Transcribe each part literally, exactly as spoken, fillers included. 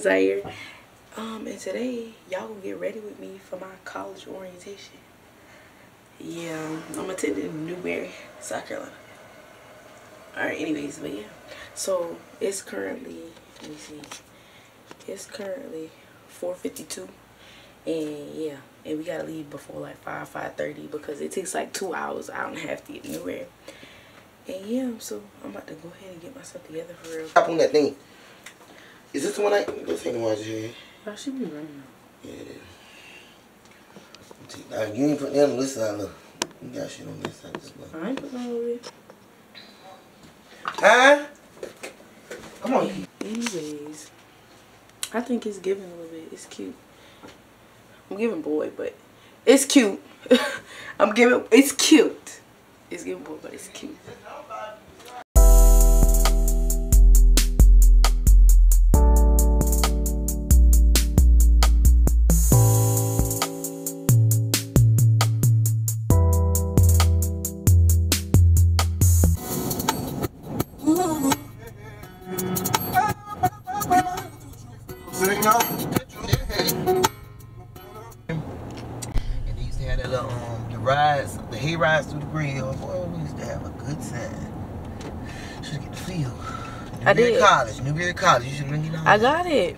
Zaire. Um, and today y'all gonna get ready with me for my college orientation. Yeah, I'm attending Newberry, South Carolina. Alright, anyways, but yeah. So it's currently, let me see. It's currently four fifty-two. And yeah, and we gotta leave before like five, five thirty because it takes like two hours, hour and a half to get Newberry. And yeah, so I'm about to go ahead and get myself together for real. Stop on that thing. Is this the one I, this ain't the one I just had? Y'all should be running. Yeah, it is. Now, you ain't put that on this side, look. You got shit on this side, just look. I ain't putting over there. Huh? Come on. Anyways, I think it's giving a little bit. It's cute. I'm giving boy, but it's cute. I'm giving, it's cute. It's giving boy, but it's cute. Rides, the hay rides through the grill. Boy, we used to have a good time. Should get the feel. Newberry I did. College, Newberry College. You should bring it on. I got it.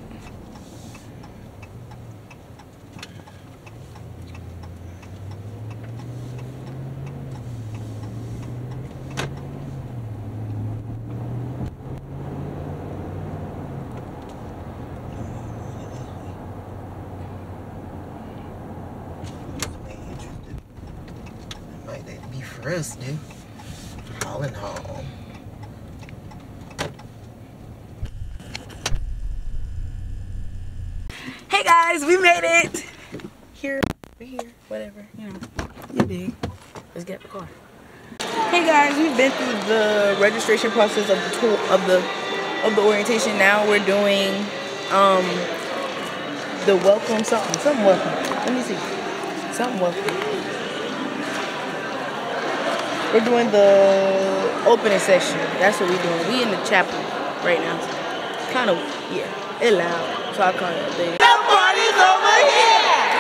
For us, dude. All in all. Hey guys, we made it. Here, we're here, whatever, you know. You big. Let's get the car. Hey guys, we've been through the registration process of the tour of the of the orientation. Now we're doing um the welcome something. Something welcome. Let me see. Something welcome. We're doing the opening session. That's what we're doing. We in the chapel right now. Kind of, yeah, it's loud. So I call it there. The party's over here!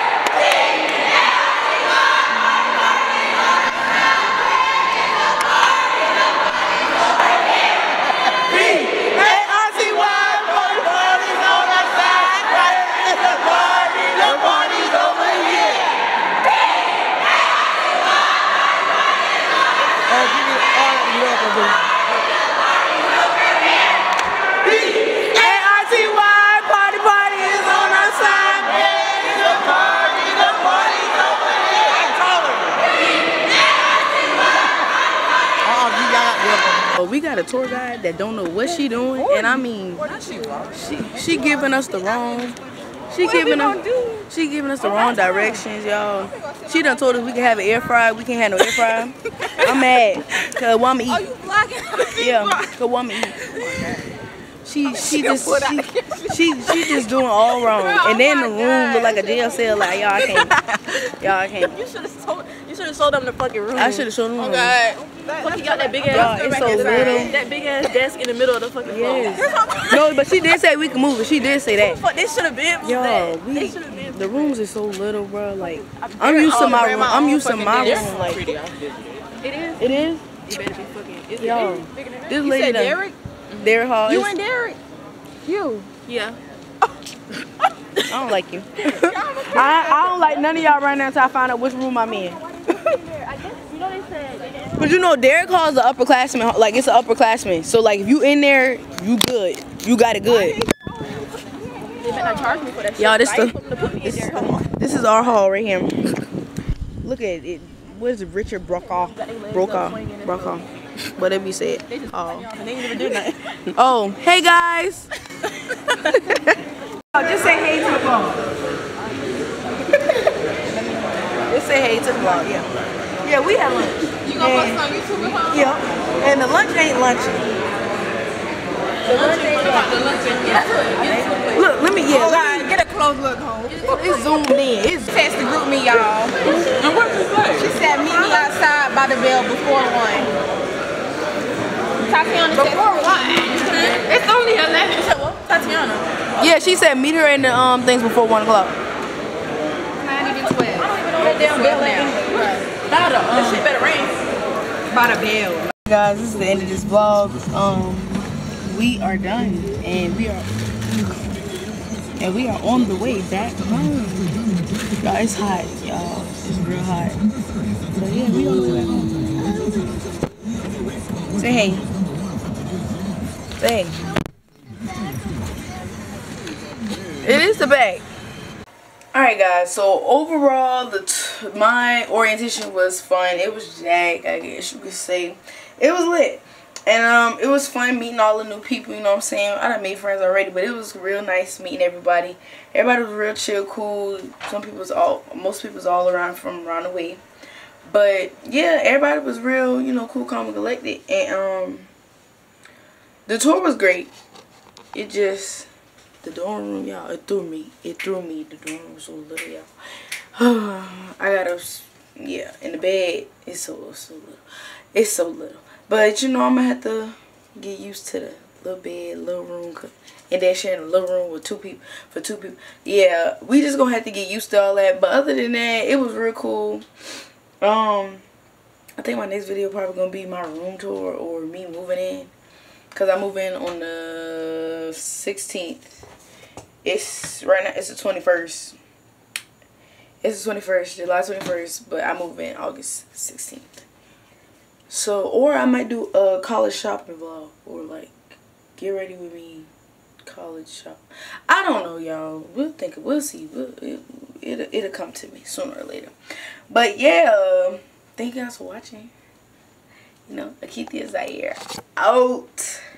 We got a tour guide that don't know what she doing, and I mean, she she giving us the wrong, she giving us she giving us the wrong directions, y'all. She done told us we can have an air fryer, we can't have no air fryer. I'm mad, cause want me eat. Yeah, cause want me eat. She she just she, she she just doing all wrong, and then the room look like a jail cell. Like y'all can't, y'all can't. You should have told you should have showed them the fucking room. I should have showed them. Oh God. Fuck, you got that big ass it's so little. that big ass desk in the middle of the fucking yes. floor. No, but she did say we can move it. She did say that. Fuck, they should have been. Yo, we, they been the rooms are so little, bro. Like I'm used to my room. I'm used to my room. Like it is. It is. You better be fucking. Is Yo, it bigger than that? this You lady said done, Derek. Derek Hall. You and Derek. You. Yeah. I don't like you. I I don't like none of y'all right now until I find out which room I'm in. I guess you know they said. But you know, Derek Hall is an upperclassman. Like it's an upperclassman. So like if you in there, you good. You got it good. They better not charge me for that shit. Y'all, this the this, this is our hall right here. Look at it. What is it? Richard Brokaw. Brokaw. Brokaw. Whatever you said. Oh. They didn't even do nothing. Oh, hey guys. Oh, just say hey to the vlog. Just say hey to the vlog, yeah. Yeah, we had lunch. You gonna post on YouTube at home? Yeah. And the lunch ain't lunching. The lunch ain't lunching. Yeah. Look, let me, yeah. Oh, God, get a close look, home. It's zoomed in. It's text the group me, y'all. And what did you say? She said, meet me outside by the bell before one. Tatiana said for what? It's only eleven. You said what? Tatiana. Yeah, she said meet her in the um things before one o'clock. Nine even twelve. I don't even know that damn bell now. By the um, this shit better ring. By the bell. Guys, this is the end of this vlog. Um, we are done, and we are and we are on the way back home. Y'all, it's hot, y'all. It's real hot. But yeah, we on the way back home. Say hey. Say hey. It is the bag. Alright guys, so overall the t my orientation was fun. It was jacked, I guess you could say. It was lit. And um it was fun meeting all the new people, you know what I'm saying? I done made friends already, but it was real nice meeting everybody. Everybody was real chill, cool. Some people was all most people was all around from around the way. But yeah, everybody was real, you know, cool, calm, and collected. And um the tour was great. It just the dorm room, y'all, it threw me. It threw me. The dorm room was so little, y'all. I gotta, yeah, in the bed, it's so, so little. It's so little. But, you know, I'm gonna have to get used to the little bed, little room, and then sharing a little room with two people, for two people. Yeah, we just gonna have to get used to all that. But other than that, it was real cool. Um, I think my next video probably gonna be my room tour or me moving in. Because I move in on the sixteenth. It's right now, it's the twenty-first. It's the twenty-first, July twenty-first, but I move in August sixteenth. So, or I might do a college shopping vlog, or like, get ready with me, college shop. I don't know, y'all. We'll think, we'll see. We'll, it, it'll, it'll come to me sooner or later. But yeah, thank you guys for watching. You know, Akithia Zaire out.